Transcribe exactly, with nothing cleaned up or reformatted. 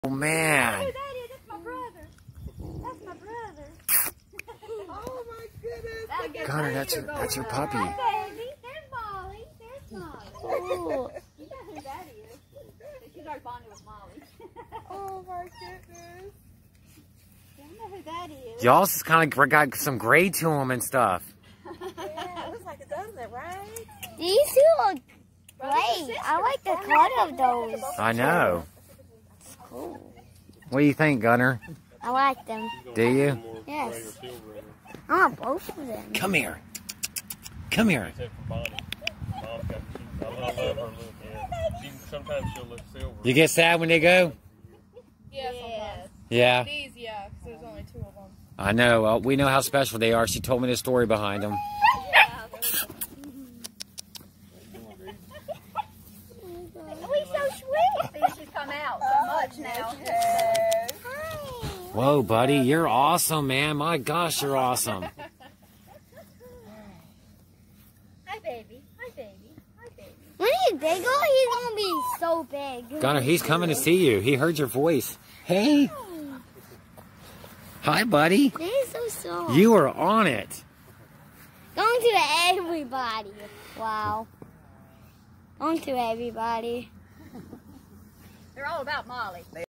Oh man. Hey, that is. That's my brother. That's my brother. Oh my goodness. That's Connor, that's your that's your puppy. Hi, baby. There's Molly. There's Molly. Oh. You know who that is. She's already bonded with Molly. Oh my goodness. You know who that is. Y'all just kind of got some gray to them and stuff. Yeah, it looks like it does it, right? These two look great. I like the cut of those. I know. It's cool. What do you think, Gunner? I like them. Do you? Yes. I want both of them. Come here. Come here. Except for Bonnie. Mom's got, I love her look. Yeah. She, sometimes she'll look silver. You get sad when they go? Yeah, sometimes. Yeah. These, yeah, because there's only two of them. I know. Well, we know how special they are. She told me the story behind them. We're so sweet. She's come out so much now. Whoa, buddy. You're awesome, man. My gosh, you're awesome. Hi, baby. Hi, baby. Hi, baby. When he's bigger, he's gonna be so big. Gunner, he's coming to see you. He heard your voice. Hey. Hi, buddy. They're so soft. You are on it. Going to everybody. Wow. Going to everybody. They're all about Molly.